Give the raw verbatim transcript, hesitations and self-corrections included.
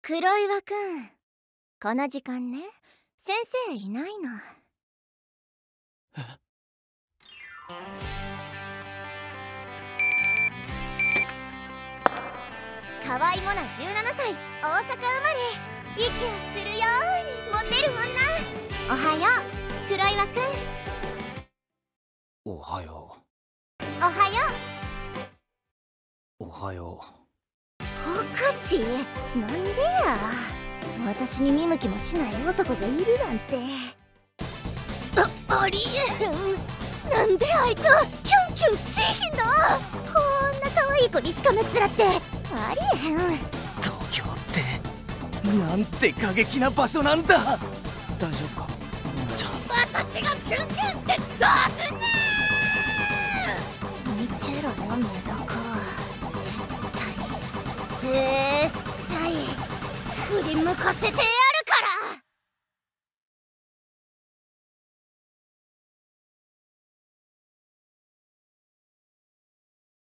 黒岩くん、この時間ね、先生いないの。河合モナじゅうななさい、大阪生まれ、息をするようにモテる女。おはよう、黒岩くん。 おはよう。おはよう。おはよう。 おかしい、なんでや。私に見向きもしない男がいるなんて。あ、ありえへん。なんであいつはキュンキュンしひんの。こんな可愛い子にしかめっ面ってありえへん。 東京ってなんて過激な場所なんだ。大丈夫かモナちゃん。 私がキュンキュンしてどうすんねん。見てろよメダカ、絶対絶対振り向かせてやる。